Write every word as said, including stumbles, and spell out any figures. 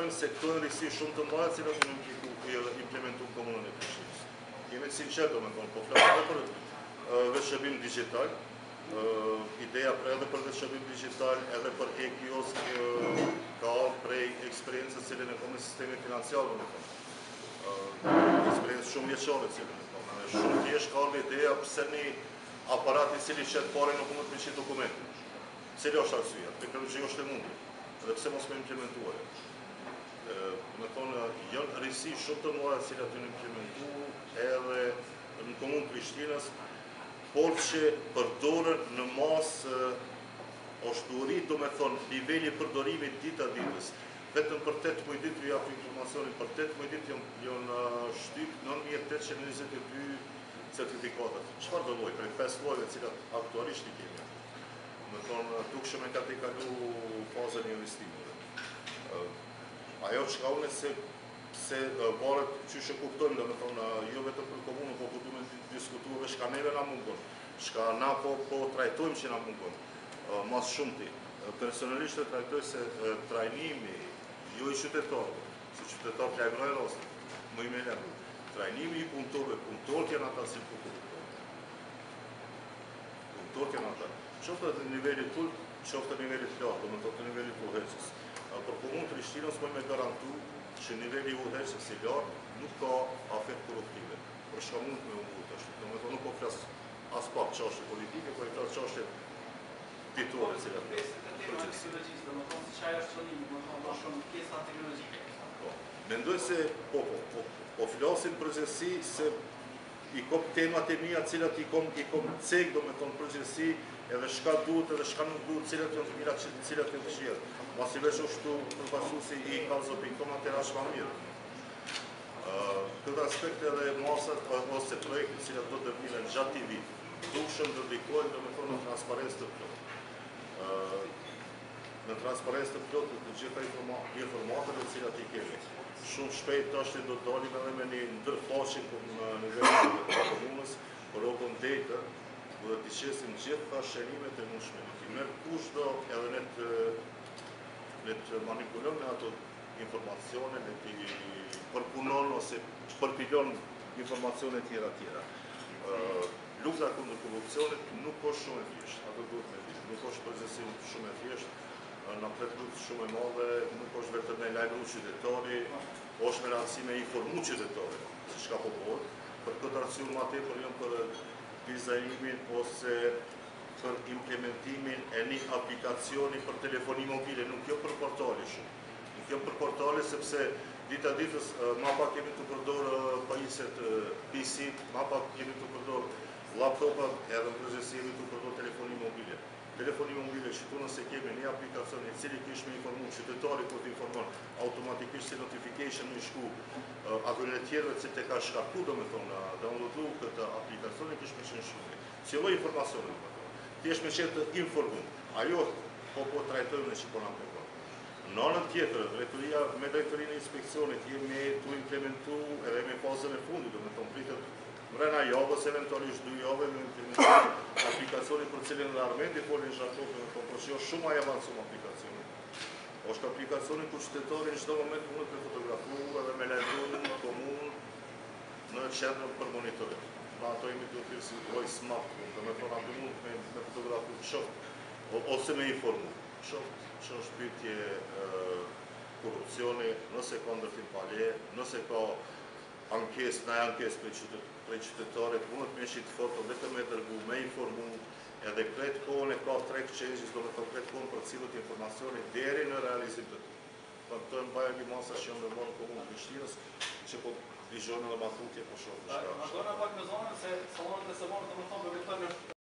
mendojmë se këto janë risi shumë të mëdha, të cilat janë implementuar në komunën e Prishtinës. Jemi sinqert, domethënë, po flasim edhe për veçshërbim digjital. Ideja për edhe për veçshërbim digjital, edhe për e-kiosk ka prej eksperiencës cilën e kam në sistemin financiar, domethënë. Eksperiencë shumë vjeçare cilën e kam. Shumë thjesht ka ardhur ideja pse një aparat i cili shet parë nuk mund të përcjell dokumente. Cili është arsyeja? Teknologjia është e mundur. Dhe pse mos me implementuar? Me thonë, janë risi shumë të mëdha që janë implementuar edhe në komunë Prishtinës, por që përdoren në masë është rrit, do me thonë, niveli përdorimit dita ditës. Vetëm për tetëmbëdhjetë ditë ju jap informacionin, për tetëmbëdhjetë ditë janë shtyp nëntëmijë tetëqind e njëzet e dy certifikatat. Çfarë do lloj? Prej pesë llojeve të cilat aktualisht i kemi. Me thonë, dukshëm e ka të kalu fazën e investimeve. Ajo çka unë se se varet çysh e kuptojmë, do me thonë, jo vetëm për komunën, po ku duhet të diskutuar dhe çka neve na mungon, çka na po po trajtojmë që na mungon. Mas shumti. Personalisht e trajtoj se trajnimi jo i qytetarëve, se qytetarët lajmërojnë rastin, më i me lajmëru. Trajnimi i punëtorëve, punëtorët janë ata si punëtorët. Punëtorët janë ata. Qoftë të nivelit tull, qoftë të nivelit lartë, do me thotë të nivelit udhëheqës. Për komunë të Prishtinës më me garantu që niveli udhëheqës i lartë nuk ka afet korruptive. Për shka mund me umu të ashtu. Do me thotë nuk po flas as pak çështje politike, po i flas çështje ditore cilat teknologjisë, do më thonë se çfarë është qëllimi, do më thonë do shumë pjesa teknologjike. Mendoj se po po po po flasim përgjithësi se i kom temat e mia, të cilat i kom i kom cek, do me thonë përgjithësi, edhe çka duhet edhe çka nuk duhet, cilat janë të mira, cilat janë të këqija. Mos i vesh ashtu përfaqësuesi i kalzo punkt com atë është më mirë. Këtë aspekt edhe masat ose projekte të cilat do të vinë gjatë këtij viti, dukshëm do ndikojnë, do me thonë, në transparencë të plotë. Në transparencë të plotë të gjitha informatave të cilat i kemi. Shumë shpejt është do të dalim edhe me një ndërfaqe në nivelin e komunës, por open data, do të qesim gjitha shërimet e mundshme. Ti merr kushdo edhe ne të ne të manipulojmë me ato informacione, ne ti përpunon ose përpilon informacione tjera tjera. Lufta kundër korrupsionit nuk është shumë e thjeshtë, ato duhet me ditë. Nuk është përgjithësi shumë e thjeshtë, në pret luftë shumë e madhe, nuk është vetëm me lajmëru qytetari, është me rëndësi me informu qytetari, se çka po bëhet. Për këtë arsye më tepër jam për dizajnimin ose për implementimin e një aplikacioni për telefoni mobile, nuk jo për portale shumë. Nuk jo për portale sepse dita ditës ma pak kemi të përdor pajisjet P C, ma pak kemi të përdor laptopat, edhe në përgjithësi jemi të përdor telefoni mobile. Telefoni mobile që tu nëse kemi një aplikacion i cili kish me informu qytetari kur të informon automatikisht si notification në shku atyre tjerëve që te ka shkarku, do me thonë, downloadu këtë aplikacion e kish me qenë shumë. Ciloj informacione, do me thonë. Ti është me qenë të informu. Ajo po po trajtojmë në që po nga përkon. Në anën tjetër, drejtoria, me drejtorinë e inspeksionit jemi tu implementu edhe me fazën e fundit, do me thonë, pritet mrena javës, eventualisht dy javë, me implementu aplikacioni për cilin dhe armenti, por një zhartofi, por që jo shumë a avancum aplikacioni. është aplikacioni ku qytetari në çdo moment mund të fotografu edhe me lajmëru në komunë në qendrën për monitorim. Në ato jemi të thirë si voice map, do me thonë aty mund me, me fotografu qoftë, ose me informu. Qoftë që është pyetje korrupsioni, nëse ka ndërtim palje, nëse ka ankes, na ankes prej qytetarit, mund të me shit foto, vetëm me dërgu, me informu, edhe kretë kohën e ka track changes, do me thonë kretë kohën për cilët informacioni deri në realizim të të. Për të në baja një masa që janë nërmonë komunë të Prishtinës, që po digjonë edhe ma thutje po shumë. Ma dojnë pak me zonën se salonët e sëmonë të më thonë për vetër